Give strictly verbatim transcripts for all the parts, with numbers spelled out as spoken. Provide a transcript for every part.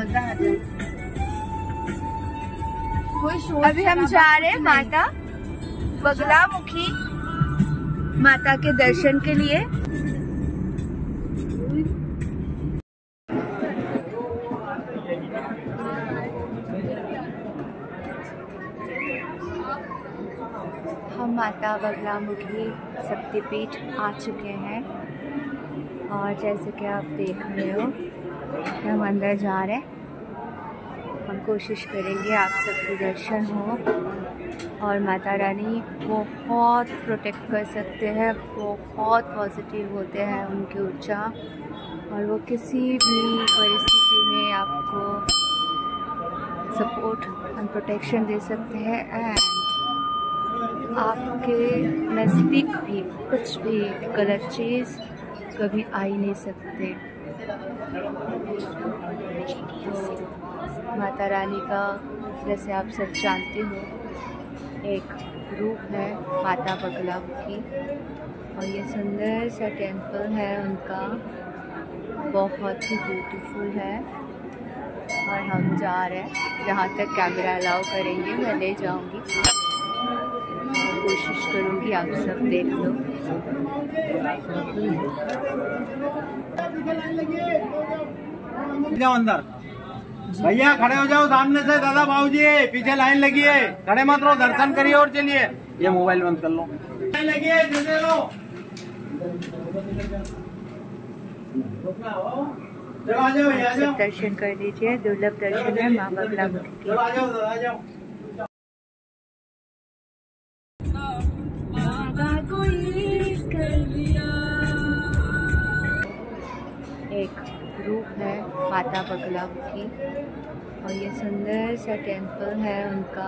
मजा आ जाए। अभी हम जा रहे हैं माता बगलामुखी माता के दर्शन के लिए। हम माता बगलामुखी शक्तिपीठ आ चुके हैं और जैसे कि आप देख रहे हो हम अंदर जा रहे हैं। हम कोशिश करेंगे आप सबके दर्शन हो और माता रानी बहुत प्रोटेक्ट कर सकते हैं, बहुत पॉजिटिव होते हैं उनकी ऊर्जा और वो किसी भी परिस्थिति में आपको सपोर्ट एंड प्रोटेक्शन दे सकते हैं एंड आपके नज़दीक भी कुछ भी गलत चीज़ कभी आ ही नहीं सकते। तो माता रानी का जैसे आप सब जानते हो एक रूप है माता बगलामुखी और ये सुंदर सा टेम्पल है उनका, बहुत ही ब्यूटीफुल है। और हम जा रहे हैं, जहाँ तक कैमरा अलाउ करेंगे मैं ले जाऊंगी, कोशिश करूंगी आप सब देख लो। जाओ अंदर भैया, खड़े हो जाओ सामने से। दादा बाबूजी पीछे लाइन लगी है, खड़े मत रहो, दर्शन करिए और चलिए। ये मोबाइल बंद कर लो, लाइन लगी है, चलते लो। चलो आ जाओ, आ जाओ, दर्शन कर लीजिए, दुर्लभ दर्शन है माँ बगलामुखी की। आ जाओ, आ जाओ। एक रूप है माता बगलामुखी और ये सुंदर सा टेम्पल है उनका।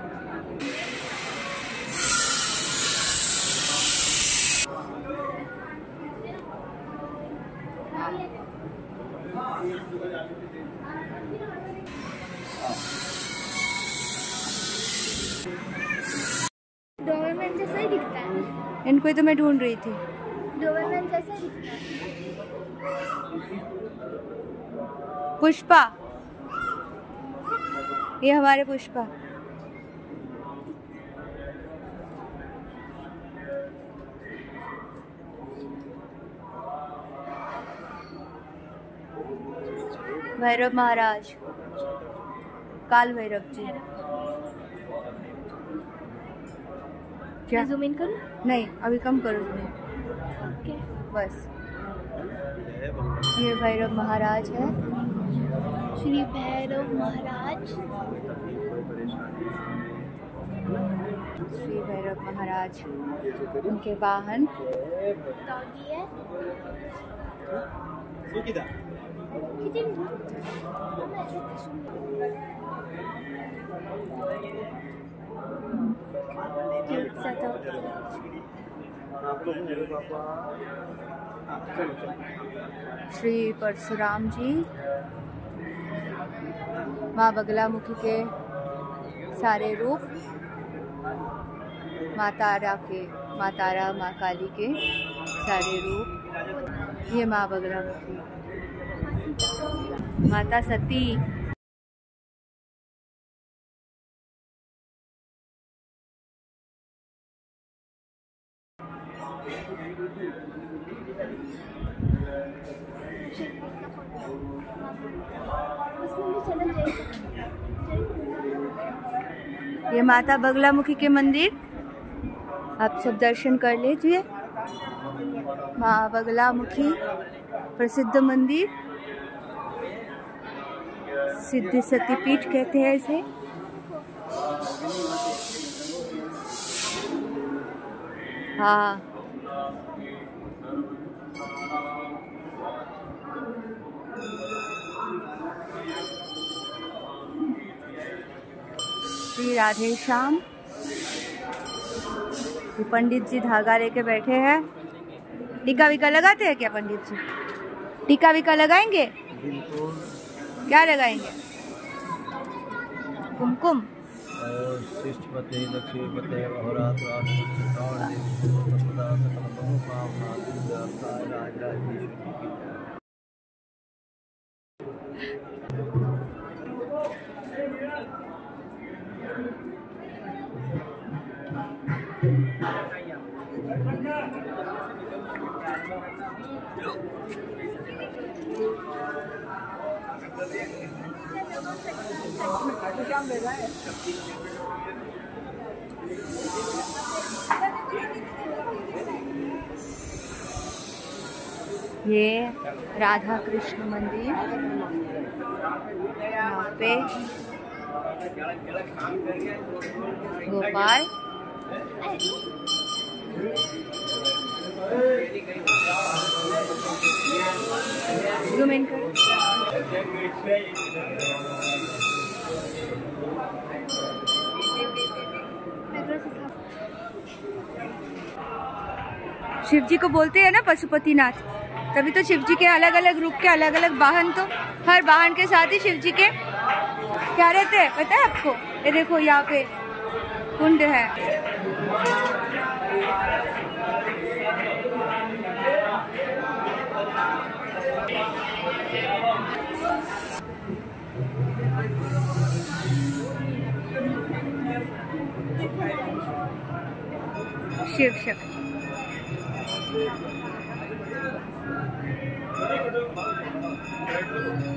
डोबरमैन जैसा ही दिखता है। इनको ही तो मैं ढूंढ रही थी। डोबरमैन जैसा ही दिखता है। पुष्पा, ये हमारे पुष्पा। भैरव महाराज, काल भैरव जी। क्या जूम इन करूं? नहीं, अभी कम करो तुम्हें, ओके बस। ये भैरव महाराज है, श्री भैरव महाराज। श्री भैरव महाराज, उनके वाहन डॉगी है। क्यूट सा तो। श्री परशुराम जी, माँ बगलामुखी के सारे रूप, माँ तारा के, माँ तारा माँ काली के सारे रूप। ये माँ बगलामुखी, माता सती। ये माता बगलामुखी के मंदिर आप सब दर्शन कर लीजिए। माँ बगलामुखी प्रसिद्ध मंदिर, सिद्धि सती पीठ कहते हैं इसे। हाँ, श्री राधे श्याम। पंडित जी धागा लेके बैठे हैं। टीका विका लगाते हैं क्या पंडित जी? टीका विका लगाएंगे? क्या लगाएंगे? कुमकुम। शिष्टपते लक्ष्मीपते ये राधा कृष्ण मंदिर यहाँ पे भोपाल। जूम इन करो। शिव जी को बोलते हैं ना पशुपतिनाथ, तभी तो शिव जी के अलग अलग रूप के अलग अलग वाहन, तो हर वाहन के साथ ही शिव जी के क्या रहते हैं पता है आपको? ये देखो यहाँ पे कुंड है। Shiv Shakti Thank you.